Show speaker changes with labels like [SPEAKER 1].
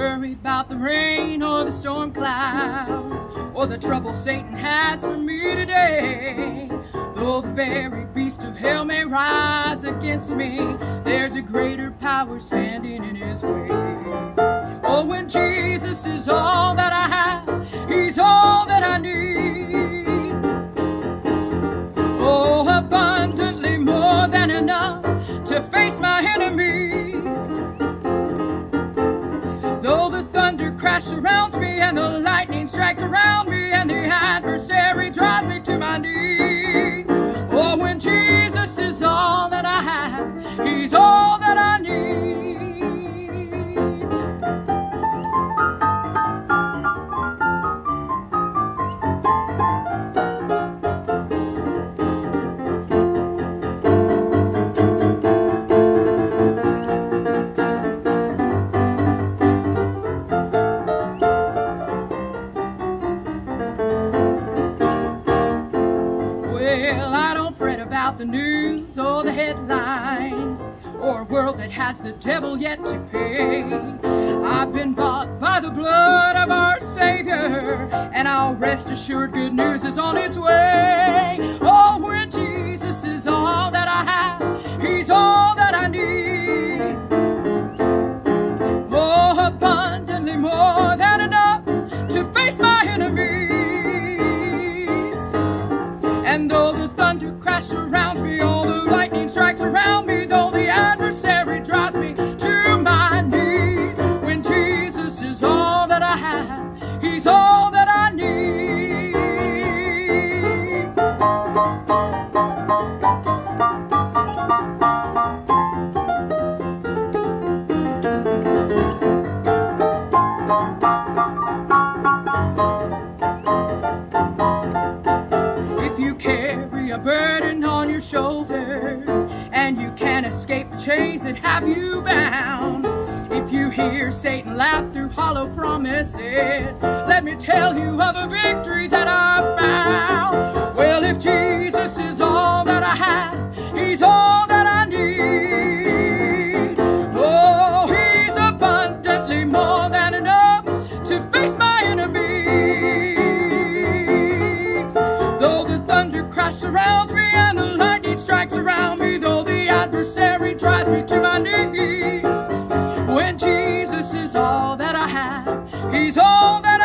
[SPEAKER 1] worry about the rain or the storm clouds or the trouble Satan has for me today. Though the very beast of hell may rise against me, there's a greater power standing in his way. Oh, when Jesus is all that I have, he's all that I need. Oh, abundantly more than enough to face my enemies. Though the thunder crash surrounds me and the lightning strike around me and the adversary drives me to my knees. Oh, when Jesus is all that I have, he's all that I need. Well, I don't fret about the news or the headlines or a world that has the devil yet to pay. I've been bought by the blood of our Savior, and I'll rest assured good news is on its way. Oh, when Jesus is all that I have, he's all that I need. Oh, abundantly more than enough to face my enemies. And though the thunder crash surrounds me, all the lightning strikes around me, though the adversary drives me to my knees, when Jesus is all that I have, he's all that I need. If you carry a burden on your shoulders and you can't escape the chains that have you bound, if you hear Satan laugh through hollow promises, let me tell you of a victory that I've found. Well, if Jesus is all that I have, he's all that I need. Oh, he's abundantly more than enough to face my enemies. Though the thunder crash surrounds me and the lightning strikes around me, though the adversary drives me to my knees, when Jesus is all that I have, he's all that